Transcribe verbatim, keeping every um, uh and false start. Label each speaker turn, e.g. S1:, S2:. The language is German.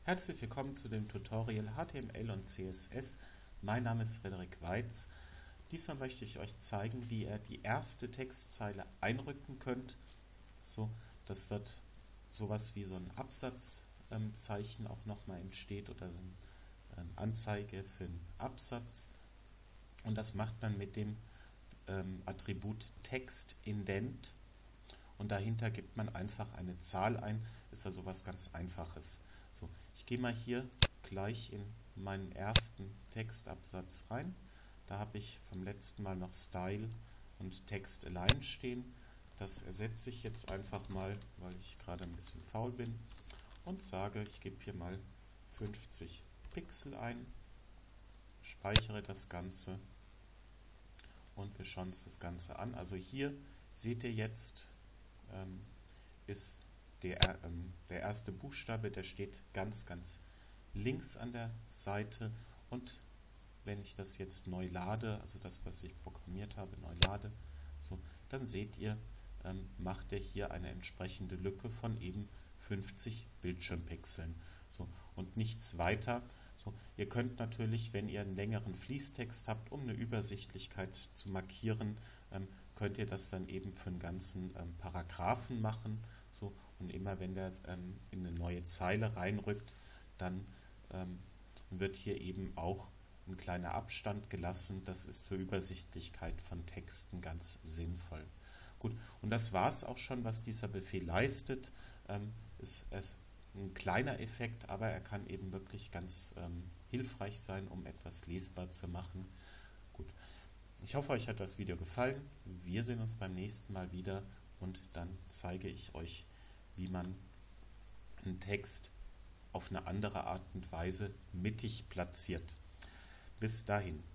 S1: Herzlich willkommen zu dem Tutorial H T M L und C S S. Mein Name ist Frederik Weitz. Diesmal möchte ich euch zeigen, wie ihr die erste Textzeile einrücken könnt, so dass dort sowas wie so ein Absatzzeichen auch nochmal entsteht oder eine Anzeige für einen Absatz. Und das macht man mit dem ähm, Attribut TextIndent. Und dahinter gibt man einfach eine Zahl ein, ist also was ganz Einfaches. So, ich gehe mal hier gleich in meinen ersten Textabsatz rein. Da habe ich vom letzten Mal noch Style und Text Align stehen. Das ersetze ich jetzt einfach mal, weil ich gerade ein bisschen faul bin und sage, ich gebe hier mal fünfzig Pixel ein, speichere das Ganze und wir schauen uns das Ganze an. Also hier seht ihr jetzt, ähm, ist der, ähm, der erste Buchstabe, der steht ganz, ganz links an der Seite, und wenn ich das jetzt neu lade, also das, was ich programmiert habe, neu lade, so, dann seht ihr, ähm, macht er hier eine entsprechende Lücke von eben fünfzig Bildschirmpixeln. So, und nichts weiter. So, ihr könnt natürlich, wenn ihr einen längeren Fließtext habt, um eine Übersichtlichkeit zu markieren, ähm, könnt ihr das dann eben für einen ganzen ähm, Paragraphen machen. So, und immer wenn der ähm, in eine neue Zeile reinrückt, dann ähm, wird hier eben auch ein kleiner Abstand gelassen. Das ist zur Übersichtlichkeit von Texten ganz sinnvoll. Gut, und das war es auch schon, was dieser Befehl leistet. Ähm, ist, ist ein kleiner Effekt, aber er kann eben wirklich ganz ähm, hilfreich sein, um etwas lesbar zu machen. Gut, ich hoffe, euch hat das Video gefallen. Wir sehen uns beim nächsten Mal wieder und dann zeige ich euch, wie man einen Text auf eine andere Art und Weise mittig platziert. Bis dahin.